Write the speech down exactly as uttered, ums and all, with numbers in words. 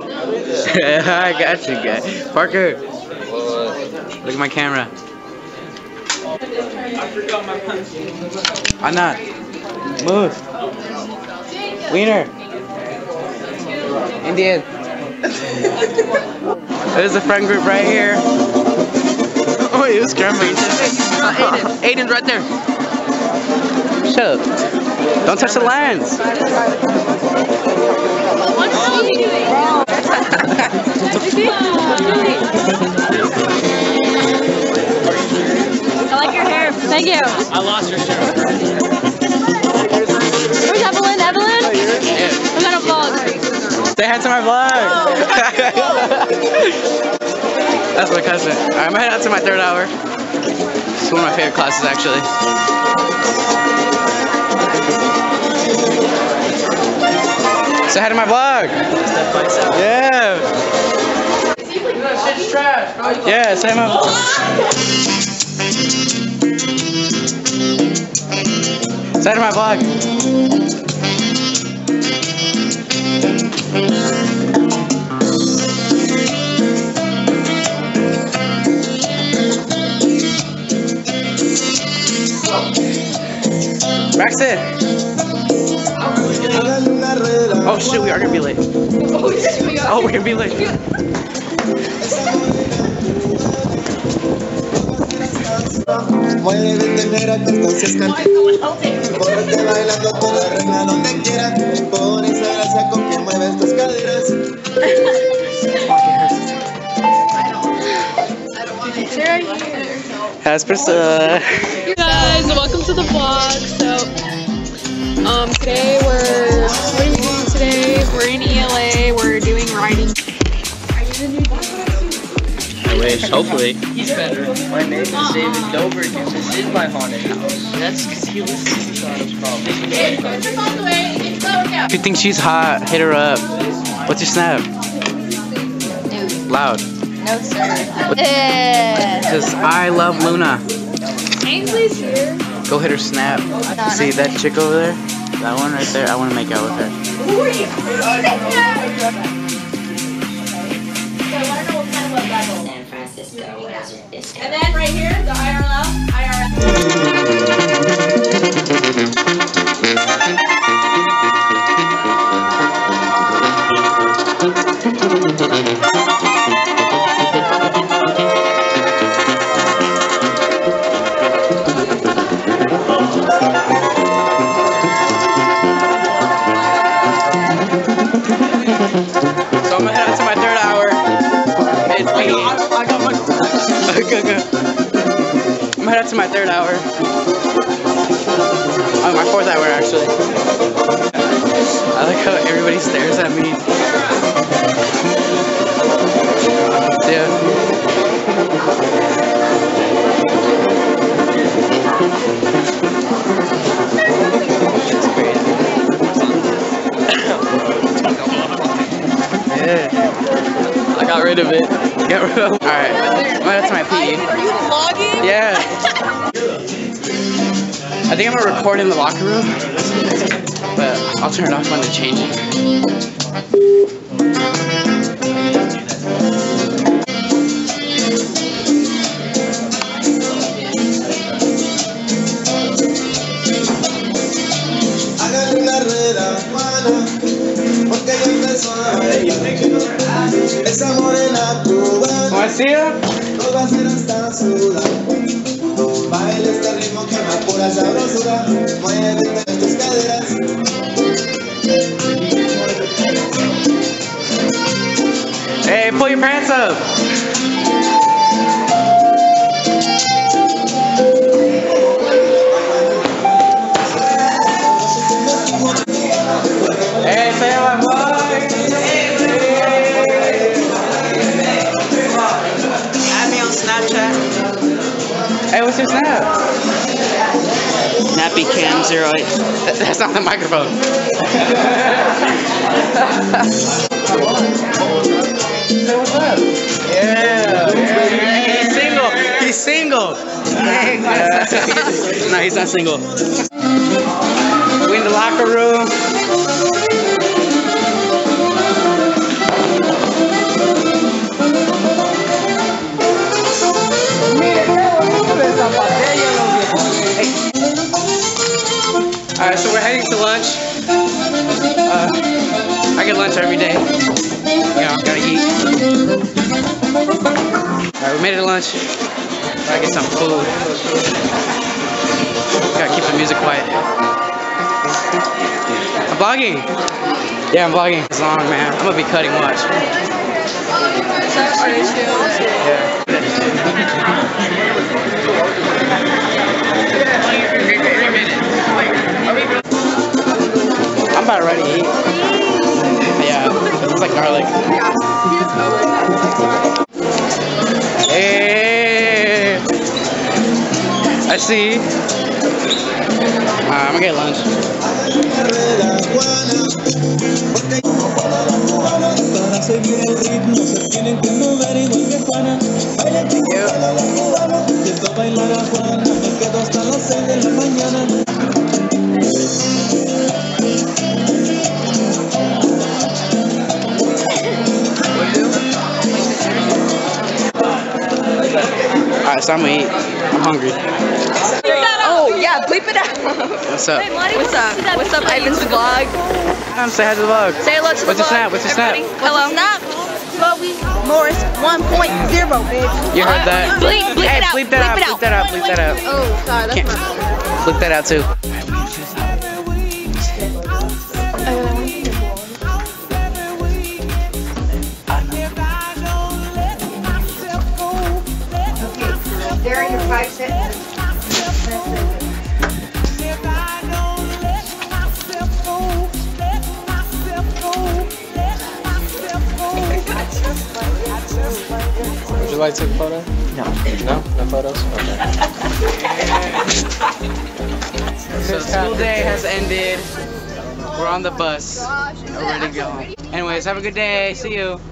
I got you, guy. Parker. Look at my camera. I forgot my pencil. I'm not. Move. Wiener. Indian. There's a friend group right here. Oh, he was scrambling. Uh, Aiden. Aiden's right there. Shut up. Don't touch the lens. What are you doing? I like your hair. Thank you. I lost your shirt. Where's Evelyn? Evelyn? Yeah. I'm gonna vlog. Say hi to my vlog. That's my cousin. Alright, I'm heading out to my third hour. It's one of my favorite classes, actually. Say hi to my vlog. Yeah. Yeah, say hi to my vlog. Say hi to my vlog. Braxton! Oh shoot, we are gonna be late. Oh, we're gonna be late. How's Priscilla? Hey guys, welcome to the vlog. So, um, today we're, what are we doing today? We're in E L A, we're doing writing. I wish, hopefully. He's better. My name is David Dobrik. This is my haunted house. That's because he listens to Sonic Problems. If you think she's hot, hit her up. What's your snap? Dude, Loud. no sir. Eh. Because I love Luna. Ainsley's here. Go hit her snap. See that chick over there? That one right there? I want to make out with her. Who are you? San Francisco was your disco. And then right here, the I R L. I R So I'm gonna head out to my third hour. It's me. I got my. Okay, okay. I'm headed out to my third hour. Oh, my fourth hour actually. I like how everybody stares at me. Yeah. It's crazy. Yeah. I got rid of it. Get rid of. All right. I'm headed to my P E. Are you vlogging? Yeah. I think I'm gonna record in the locker room, but I'll turn it off when they're changing. ¿Cómo decía? Baila este ritmo que me apura sabrosura. Muévete tus caderas. Hey, pull your pants up. Hey, say my boy. Add me on Snapchat. Hey, what's your snap? Nappy Cam zero eight. That, that's not the microphone. Hey, what's up? Yeah. yeah. He's single. He's single. No, he's not single. We in the locker room. day. You know, gotta eat. Alright, we made it to lunch. Gotta get some food. Gotta keep the music quiet. I'm vlogging. Yeah, I'm vlogging. It's long, man. I'm gonna be cutting. Watch. Yeah. I'm about ready to eat. Yeah, it's like garlic. Hey, I see. Uh, I'm gonna get lunch. Alright, so I'm gonna eat. I'm hungry. Oh, yeah, bleep it out. What's up? What's up? What's up, Ivan's vlog? I'm say hi to the vlog. Say hello to the What's your vlog. snap? What's your snap? Hello. Snap. Chloe Morris one point zero, bitch. You heard that? Bleep, bleep Hey, it out. bleep that out. Bleep that out. Bleep that out. Oh, sorry, that's Can't. my Bleep that out too. There are your five sentences. Would you like to take a photo? No. No? No photos? Okay. So school day has ended. We're on the bus. We're ready to go home. Anyways, have a good day. See you.